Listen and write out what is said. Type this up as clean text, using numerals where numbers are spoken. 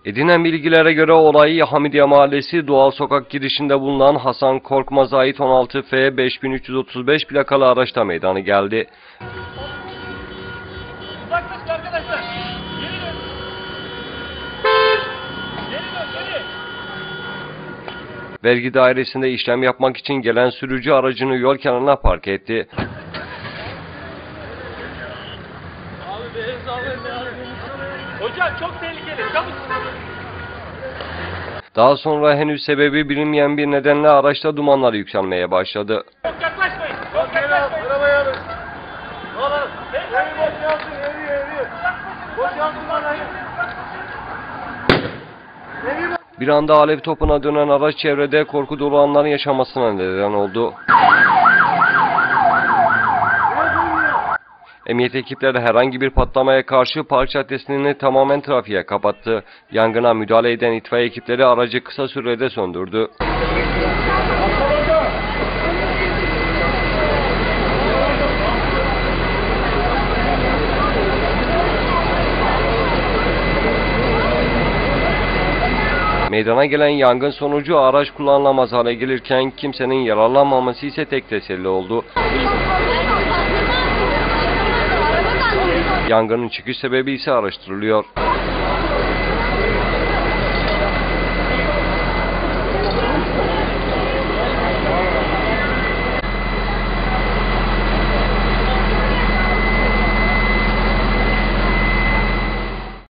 Edinilen bilgilere göre olay Hamidiye Mahallesi Doğal Sokak girişinde bulunan Hasan Korkmaz'a ait 16F 5335 plakalı araçta meydana geldi. Uzaklaşın arkadaşlar. Geri dön. Geri dön, geri. Vergi dairesinde işlem yapmak için gelen sürücü aracını yol kenarına park etti. Hocam çok tehlikeli. Çabuk. Daha sonra henüz sebebi bilinmeyen bir nedenle araçta dumanlar yükselmeye başladı. Çok yaklaşmayın. Çok yaklaşmayın. Arabaya alın. Alın. Evi boşaltın, evi. Boşaltın bana evi. Bir anda alev topuna dönen araç çevrede korku dolu anların yaşamasına neden oldu. Emniyet ekipleri herhangi bir patlamaya karşı park caddesini tamamen trafiğe kapattı. Yangına müdahale eden itfaiye ekipleri aracı kısa sürede söndürdü. Meydana gelen yangın sonucu araç kullanılamaz hale gelirken kimsenin yararlanmaması ise tek teselli oldu. Yangının çıkış sebebi ise araştırılıyor.